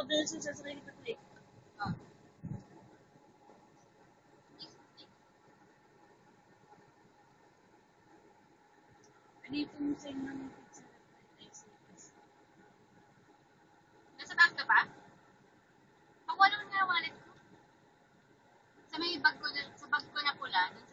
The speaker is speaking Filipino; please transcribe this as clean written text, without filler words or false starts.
doon sa sasakay kita ko eh. Oh. Ano yung sign ng pizza? Nasa bag ka ba? Pag wala nga wallet ko. Sa may bag ko na, sa bag ko na pula,